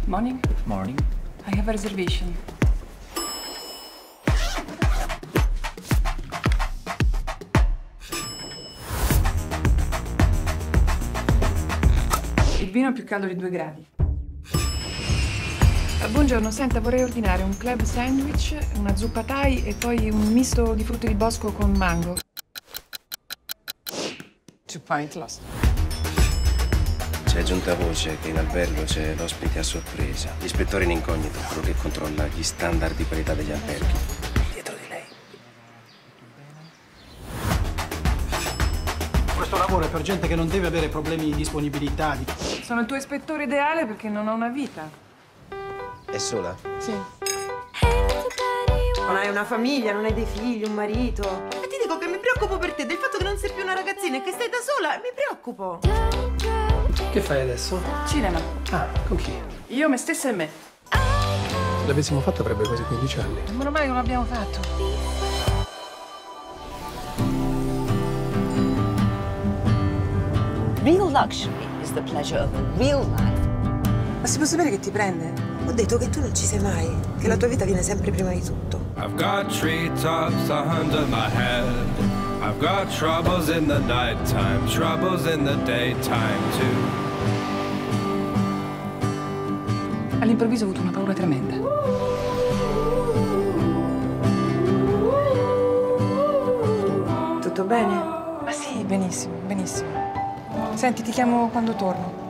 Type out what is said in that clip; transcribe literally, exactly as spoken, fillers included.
Morning. Morning. I have a reservation. Il vino è più caldo di due gradi. Eh, Buongiorno, senta, vorrei ordinare un club sandwich, una zuppa thai e poi un misto di frutti di bosco con mango. Two pint lost. C'è giunta voce che in albergo c'è l'ospite a sorpresa. L'ispettore in incognito, quello che controlla gli standard di qualità degli alberghi. Dietro di lei. Questo lavoro è per gente che non deve avere problemi di disponibilità. Sono il tuo ispettore ideale perché non ho una vita. È sola? Sì. Non hai una famiglia, non hai dei figli, un marito. E ti dico che mi preoccupo per te del fatto che non sei più una ragazzina e che stai da sola. Mi preoccupo. Che fai adesso? Cinema. Ah, con chi? Io, me stessa e me. Se l'avessimo fatto avrebbe quasi quindici anni. Ma ormai non l'abbiamo fatto. Real luxury is the pleasure of a real life. Ma si può sapere che ti prende? Ho detto che tu non ci sei mai, che la tua vita viene sempre prima di tutto. I've got treetops under my head. I've got troubles in the nighttime, troubles in the daytime too. All'improvviso ho avuto una paura tremenda. Tutto bene? Ma sì, benissimo, benissimo. Senti, ti chiamo quando torno.